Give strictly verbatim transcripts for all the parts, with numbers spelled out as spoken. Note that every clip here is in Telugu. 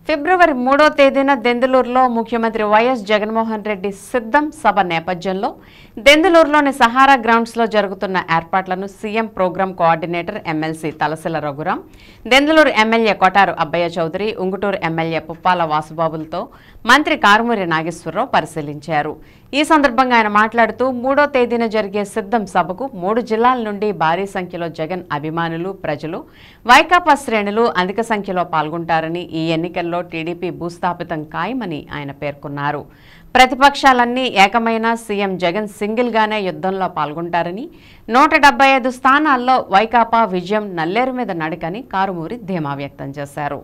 ఫిబ్రవరి మూడో తేదీన దెందులూరులో ముఖ్యమంత్రి వైఎస్ జగన్మోహన్ రెడ్డి సిద్ధం సభ నేపథ్యంలో దెందులూరులోని సహారా గ్రౌండ్స్లో జరుగుతున్న ఏర్పాట్లను CM program coordinator MLC Talasila Raghuram, Denduluru MLA Kotaru Abbayya Chowdary, Unguturu MLA Puppala వాసుబాబులతో మంత్రి కారుమూరి నాగేశ్వరరావు పరిశీలించారు. ఈ సందర్భంగా ఆయన మాట్లాడుతూ మూడో తేదీన జరిగే సిద్ధం సభకు మూడు జిల్లాల నుండి భారీ సంఖ్యలో జగన్ అభిమానులు, ప్రజలు, వైకాపా శ్రేణులు అధిక సంఖ్యలో పాల్గొంటారని, ఈ ఎన్నికల్లో టీడీపీ భూస్థాపితం ఖాయమని ఆయన పేర్కొన్నారు. ప్రతిపక్షాలన్నీ ఏకమైన సీఎం జగన్ సింగిల్ గానే యుద్ధంలో పాల్గొంటారని, నూట డెబ్బై ఐదు స్థానాల్లో వైకాపా విజయం నల్లేరు మీద నడకని కారుమూరి ధీమా వ్యక్తం చేశారు.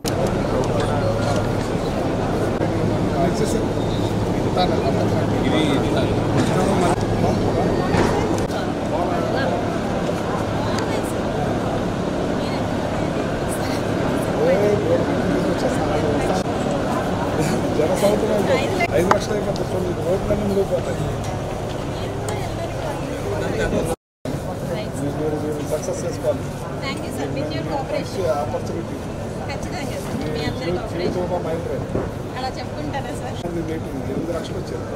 ఐదు లక్షల రోడ్లన్నీ మునిగిపోతాయి. సక్సెస్ చేసుకోవాలి. ఆపర్చునిటీ ఎనిమిది లక్షలు వచ్చారు.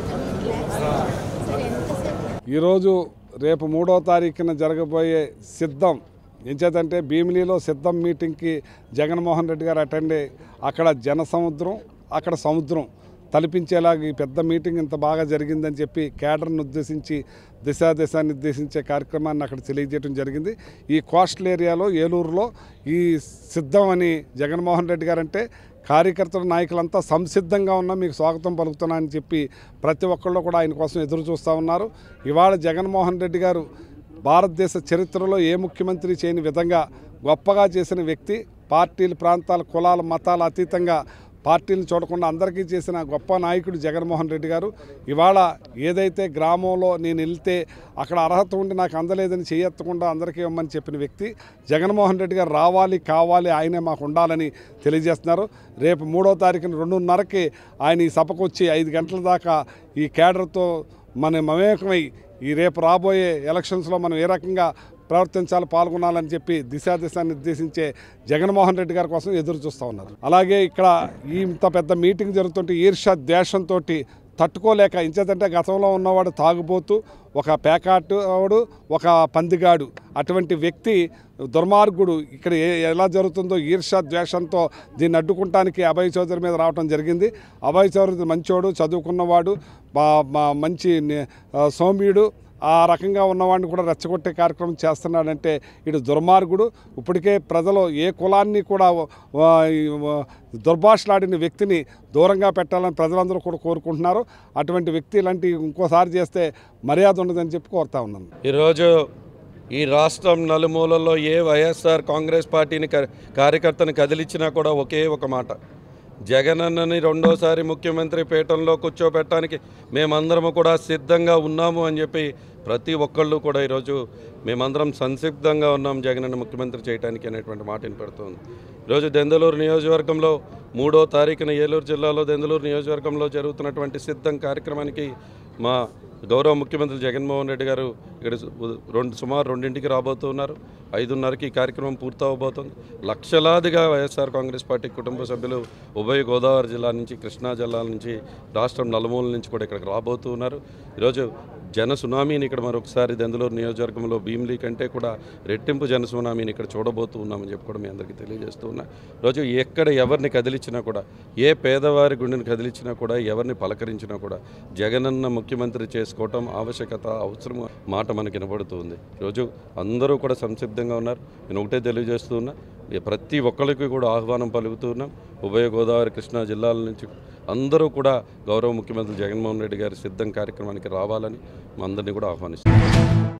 ఈరోజు రేపు మూడో తారీఖున జరగబోయే సిద్ధం ఎంచేతంటే భీమిలీలో సిద్ధం మీటింగ్కి జగన్మోహన్ రెడ్డి గారు అటెండ్ అయ్యి అక్కడ జన సముద్రం, అక్కడ సముద్రం తలపించేలాగా ఈ పెద్ద మీటింగ్ ఇంత బాగా జరిగిందని చెప్పి కేడర్ను ఉద్దేశించి దిశా దిశ నిర్దేశించే కార్యక్రమాన్ని అక్కడ తెలియజేయడం జరిగింది. ఈ కోస్టల్ ఏరియాలో ఏలూరులో ఈ సిద్ధం అని జగన్మోహన్ రెడ్డి గారు అంటే కార్యకర్తల నాయకులంతా సంసిద్ధంగా ఉన్నా మీకు స్వాగతం పలుకుతున్నా అని చెప్పి ప్రతి ఒక్కళ్ళు కూడా ఆయన కోసం ఎదురు చూస్తూ ఉన్నారు. ఇవాళ జగన్మోహన్ రెడ్డి గారు భారతదేశ చరిత్రలో ఏ ముఖ్యమంత్రి చేయని విధంగా గొప్పగా చేసిన వ్యక్తి, పార్టీలు, ప్రాంతాల, కులాల, మతాల అతీతంగా పార్టీలను చూడకుండా అందరికీ చేసిన గొప్ప నాయకుడు జగన్మోహన్ రెడ్డి గారు. ఇవాళ ఏదైతే గ్రామంలో నేను వెళ్తే అక్కడ అర్హత ఉండి నాకు అందలేదని చేయెత్తకుండా అందరికీ ఇవ్వమని చెప్పిన వ్యక్తి జగన్మోహన్ రెడ్డి గారు. రావాలి, కావాలి, ఆయనే మాకు ఉండాలని తెలియజేస్తున్నారు. రేపు మూడో తారీఖున రెండున్నరకి ఆయన ఈ సభకు వచ్చి ఐదు గంటల దాకా ఈ కేడర్తో మన మమేకమై ఈ రేపు రాబోయే ఎలక్షన్స్లో మనం ఏ రకంగా ప్రవర్తించాలి, పాల్గొనాలని చెప్పి దిశా దిశ నిర్దేశించే జగన్మోహన్ రెడ్డి గారి కోసం ఎదురు చూస్తూ ఉన్నారు. అలాగే ఇక్కడ ఇంత పెద్ద మీటింగ్ జరుగుతుంటే ఈర్ష్య ద్వేషంతో తట్టుకోలేక, ఇంచేతంటే గతంలో ఉన్నవాడు తాగుబోతూ, ఒక పేకాటు వాడు, ఒక పందిగాడు, అటువంటి వ్యక్తి దుర్మార్గుడు ఇక్కడ ఎలా జరుగుతుందో ఈర్ష్య ద్వేషంతో దీన్ని అడ్డుకుంటానికి అభయ్ చౌదరి మీద రావడం జరిగింది. అభయ్ చౌదరి మంచోడు, చదువుకున్నవాడు, మంచి సౌమ్యుడు, ఆ రకంగా ఉన్నవాడిని కూడా రెచ్చగొట్టే కార్యక్రమం చేస్తున్నాడంటే ఇటు దుర్మార్గుడు. ఇప్పటికే ప్రజలు ఏ కులాన్ని కూడా దుర్భాషలాడిన వ్యక్తిని దూరంగా పెట్టాలని ప్రజలందరూ కూడా కోరుకుంటున్నారు. అటువంటి వ్యక్తి ఇలాంటి ఇంకోసారి చేస్తే మర్యాద ఉండదని చెప్పి కోరుతా ఉన్నాను. ఈరోజు ఈ రాష్ట్రం నలుమూలల్లో ఏ వైఎస్ఆర్ కాంగ్రెస్ పార్టీని కార్యకర్తను కదిలించినా కూడా ఒకే ఒక మాట, జగనన్నని రెండోసారి ముఖ్యమంత్రి పీఠంలో కూర్చోబెట్టడానికి మేమందరము కూడా సిద్ధంగా ఉన్నాము అని చెప్పి ప్రతి ఒక్కళ్ళు కూడా ఈరోజు మేమందరం సంసిద్ధంగా ఉన్నాం జగనన్న ముఖ్యమంత్రి చేయడానికి అనేటువంటి మాట వినపడుతుంది. ఈరోజు దెందులూరు నియోజకవర్గంలో మూడో తారీఖున ఏలూరు జిల్లాలో దెందులూరు నియోజకవర్గంలో జరుగుతున్నటువంటి సిద్ధం కార్యక్రమానికి మా గౌరవ ముఖ్యమంత్రి జగన్మోహన్ రెడ్డి గారు ఇక్కడ రెండు సుమారు రెండింటికి రాబోతున్నారు. ఐదున్నరకి ఈ కార్యక్రమం పూర్తవబోతుంది. లక్షలాదిగా వైఎస్ఆర్ కాంగ్రెస్ పార్టీ కుటుంబ సభ్యులు ఉభయ గోదావరి జిల్లా నుంచి, కృష్ణా జిల్లాల నుంచి, రాష్ట్రం నలుమూల నుంచి కూడా ఇక్కడికి రాబోతున్నారు. ఈరోజు జన సునామీని ఇక్కడ మరొకసారి దెందులూరు నియోజకవర్గంలో భీమిలీ కంటే కూడా రెట్టింపు జన సునామీని ఇక్కడ చూడబోతూ ఉన్నామని చెప్పి కూడా మీ అందరికీ తెలియజేస్తూ ఉన్నా. ఈరోజు ఎక్కడ ఎవరిని కదిలించినా కూడా, ఏ పేదవారి గుండెని కదిలించినా కూడా, ఎవరిని పలకరించినా కూడా జగనన్న ముఖ్యమంత్రి చేసుకోవటం ఆవశ్యకత, అవసరం మాట మనకి వినబడుతుంది. ఈరోజు అందరూ కూడా సంసిద్ధంగా ఉన్నారు. నేను ఒకటే తెలియజేస్తూ ఉన్నా, ప్రతి ఒక్కరికి కూడా ఆహ్వానం పలుకుతూ ఉన్నాం. ఉభయ గోదావరి, కృష్ణా జిల్లాల నుంచి అందరూ కూడా గౌరవ ముఖ్యమంత్రి జగన్మోహన్ రెడ్డి గారి సిద్ధం కార్యక్రమానికి రావాలని అందరినీ కూడా ఆహ్వానిస్తున్నాం.